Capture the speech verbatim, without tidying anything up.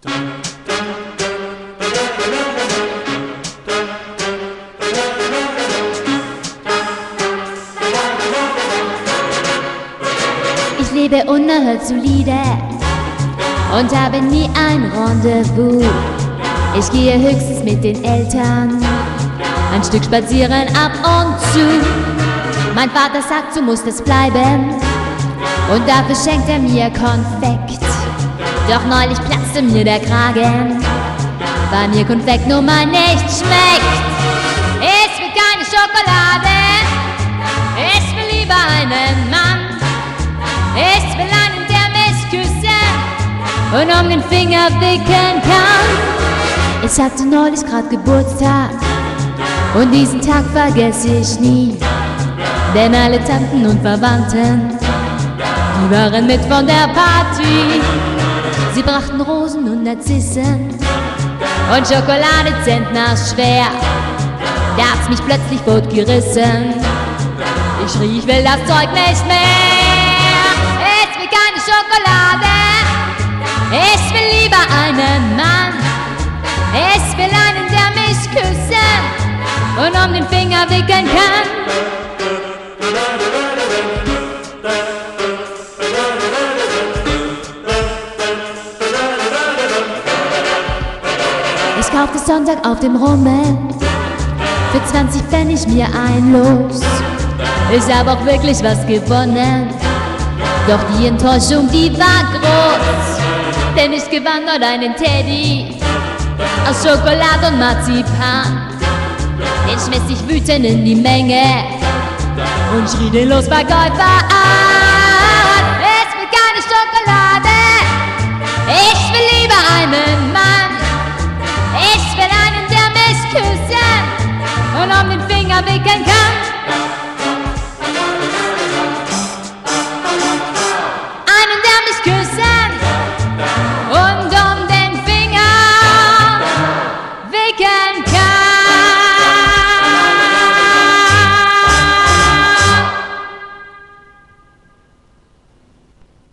Ich lebe unerhört solide und habe nie ein Rendezvous. Ich gehe höchstens mit den Eltern ein Stück spazieren ab und zu. Mein Vater sagt, so muss das bleiben und dafür schenkt er mir Konfekt. Doch neulich platzte mir der Kragen, weil mir Konfekt nun mal nicht schmeckt. Ich will keine Schokolade, ich will lieber einen Mann. Ich will einen, der mich küssen und um den Finger wickeln kann. Ich hatte neulich grad Geburtstag und diesen Tag vergesse ich nie. Denn alle Tanten und Verwandten, die waren mit von der Party. Sie brachten Rosen und Narzissen und Schokolade zentnerschwer. Da hat's mich plötzlich totgerissen. Ich schrie, ich will das Zeug nicht mehr. Ich will keine Schokolade, ich will lieber einen Mann. Ich will einen, der mich küssen und um den Finger wickeln kann. Ich kaufte Sonntag auf dem Rummel für zwanzig Pfennig mir ein Los. Ich hab auch wirklich was gewonnen, doch die Enttäuschung, die war groß. Denn ich gewann dort einen Teddy aus Schokolade und Marzipan. Den schmiss ich wütend in die Menge und schrie den Losverkäufer an. Ich will keine Schokolade, ich will lieber einen Mann. Ich will einen, der mich küssen und um den Finger wickeln kann.